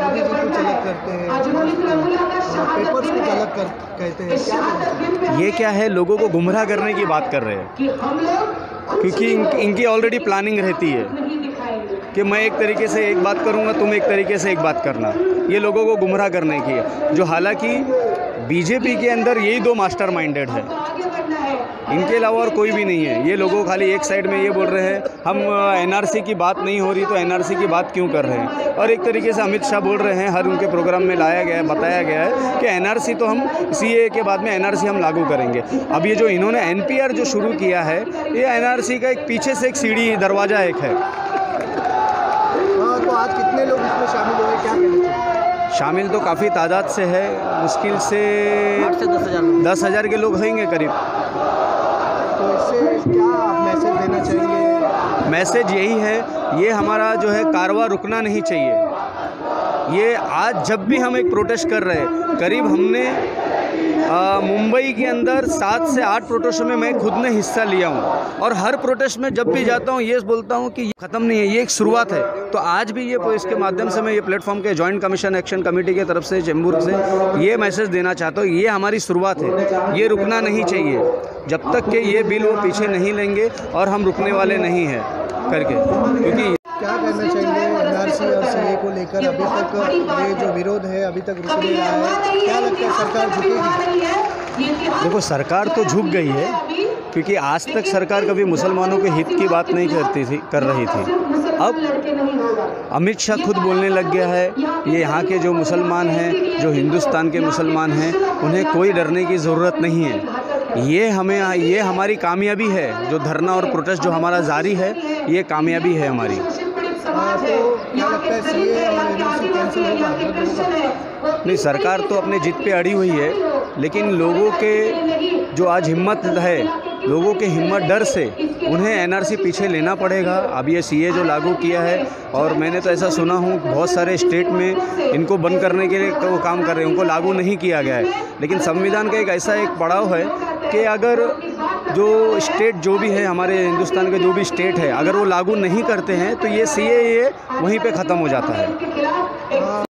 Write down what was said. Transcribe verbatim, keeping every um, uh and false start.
मोदी जी कुछ अलग करते हैं, पेपर्स कुछ अलग कर कहते हैं, क्या कहते हैं? ये क्या है, लोगों को गुमराह करने की बात कर रहे हैं, क्योंकि इन, इनकी ऑलरेडी प्लानिंग रहती है कि मैं एक तरीके से एक बात करूंगा, तुम एक तरीके से एक बात करना। ये लोगों को गुमराह करने की है, जो हालांकि बीजेपी के अंदर यही दो मास्टर माइंडेड है, इनके अलावा और कोई भी नहीं है। ये लोगों खाली एक साइड में ये बोल रहे हैं हम एनआरसी की बात नहीं हो रही तो एनआरसी की बात क्यों कर रहे हैं, और एक तरीके से अमित शाह बोल रहे हैं, हर उनके प्रोग्राम में लाया गया है, बताया गया है कि एनआरसी तो हम सीए के बाद में एनआरसी हम लागू करेंगे। अब ये जो इन्होंने एनपीआर जो शुरू किया है, ये एनआरसी का एक पीछे से एक सीढ़ी दरवाज़ा एक है। तो आज कितने लोग इसमें शामिल हुए, क्या कहना चाहिए? शामिल तो काफ़ी तादाद से है, मुश्किल से आठ से दस हज़ार दस हज़ार के लोग होंगे करीब। तो इससे क्या आप मैसेज देना चाहेंगे? मैसेज यही है, ये हमारा जो है कारवां रुकना नहीं चाहिए। ये आज जब भी हम एक प्रोटेस्ट कर रहे हैं, करीब हमने आ, मुंबई के अंदर सात से आठ प्रोटेस्ट में मैं खुद ने हिस्सा लिया हूँ, और हर प्रोटेस्ट में जब भी जाता हूँ ये बोलता हूँ कि ये ख़त्म नहीं है, ये एक शुरुआत है। तो आज भी ये इसके माध्यम से मैं ये प्लेटफॉर्म के जॉइंट कमीशन एक्शन कमेटी की तरफ से चेंबूर से ये मैसेज देना चाहता हूँ, ये हमारी शुरुआत है, ये रुकना नहीं चाहिए जब तक कि ये बिल वो पीछे नहीं लेंगे, और हम रुकने वाले नहीं हैं करके। क्योंकि क्या कहना चाहेंगे एनआरसी और सीए को लेकर? अभी तक ये जो विरोध है अभी तक रुक नहीं रहा है, क्या लगता है सरकार झुकेगी? देखो, सरकार तो झुक गई है, क्योंकि आज तक सरकार कभी मुसलमानों के हित की बात नहीं करती थी कर रही थी। अब अमित शाह खुद बोलने लग गया है, ये यहाँ के जो मुसलमान हैं, जो हिंदुस्तान के मुसलमान हैं, उन्हें कोई डरने की ज़रूरत नहीं है। ये हमें ये हमारी कामयाबी है, जो धरना और प्रोटेस्ट जो हमारा जारी है, ये कामयाबी है हमारी। हाँ, तो क्या लगता है सीए और एनआरसी कैंसिल होगा? नहीं, सरकार तो अपने जिद पे अड़ी हुई है, लेकिन लोगों के जो आज हिम्मत है, लोगों के हिम्मत डर से उन्हें एनआरसी पीछे लेना पड़ेगा। अब ये सीए जो लागू किया है, और मैंने तो ऐसा सुना हूँ बहुत सारे स्टेट में इनको बंद करने के लिए वो काम कर रहे हैं, उनको लागू नहीं किया गया है। लेकिन संविधान का एक ऐसा एक पड़ाव है कि अगर जो स्टेट जो भी है, हमारे हिंदुस्तान के जो भी स्टेट है, अगर वो लागू नहीं करते हैं तो ये सीए ये वहीं पे ख़त्म हो जाता है।